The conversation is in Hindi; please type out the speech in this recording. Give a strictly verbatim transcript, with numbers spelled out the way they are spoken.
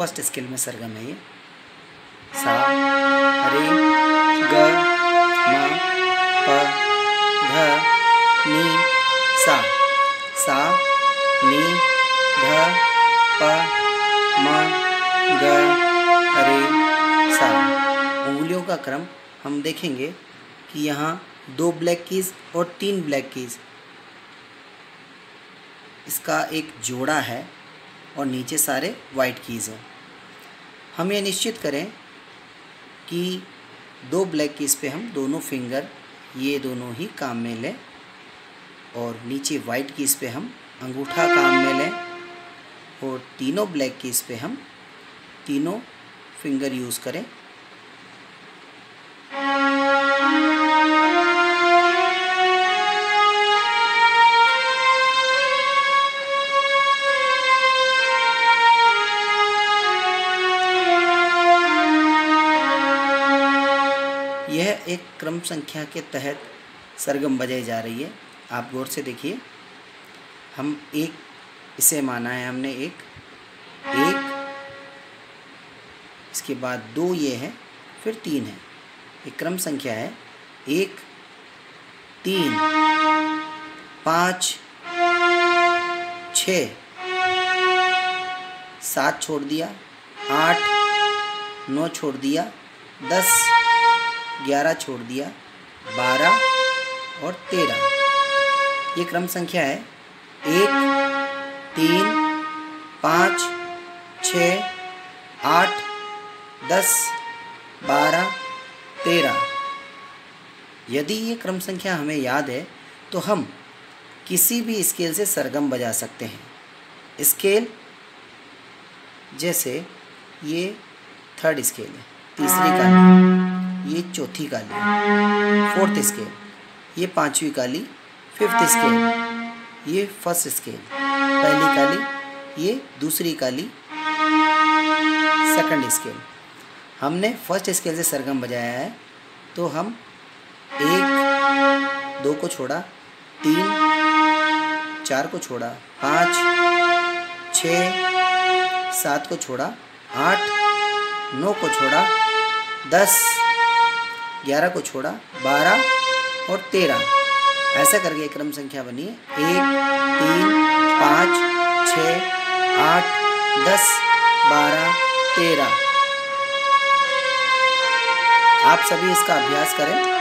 फर्स्ट स्केल में सरगम है ये। सा रे ग म प ध नि सा। सा नि ध प म ग रे सा। उंगलियों का क्रम हम देखेंगे कि यहाँ दो ब्लैक कीज और तीन ब्लैक कीज, इसका एक जोड़ा है और नीचे सारे वाइट कीज़ हैं। हम ये निश्चित करें कि दो ब्लैक कीज़ पे हम दोनों फिंगर ये दोनों ही काम में लें और नीचे वाइट कीज़ पे हम अंगूठा काम में लें और तीनों ब्लैक कीज़ पे हम तीनों फिंगर यूज़ करें। यह एक क्रम संख्या के तहत सरगम बजाई जा रही है। आप गौर से देखिए, हम एक इसे माना है हमने, एक एक इसके बाद दो ये है, फिर तीन है। एक क्रम संख्या है। एक, तीन, पाँच, छः, सात छोड़ दिया, आठ, नौ छोड़ दिया, दस, ग्यारह छोड़ दिया, बारह और तेरह। ये क्रम संख्या है। एक, तीन, पाँच, छः, आठ, दस, बारह, तेरह। यदि ये क्रम संख्या हमें याद है तो हम किसी भी स्केल से सरगम बजा सकते हैं। स्केल जैसे ये थर्ड स्केल है, तीसरी काली, ये चौथी काली, फोर्थ स्केल, ये पांचवी काली, फिफ्थ स्केल, ये फर्स्ट स्केल, पहली काली, ये दूसरी काली, सेकंड स्केल। हमने फर्स्ट स्केल से सरगम बजाया है तो हम एक, दो को छोड़ा, तीन, चार को छोड़ा, पाँच, छः, सात को छोड़ा, आठ, नौ को छोड़ा, दस, ग्यारह को छोड़ा, बारह और तेरह। ऐसा करके क्रम संख्या बनी है। एक, तीन, पाँच, छः, आठ, दस, बारह, तेरह। आप सभी इसका अभ्यास करें।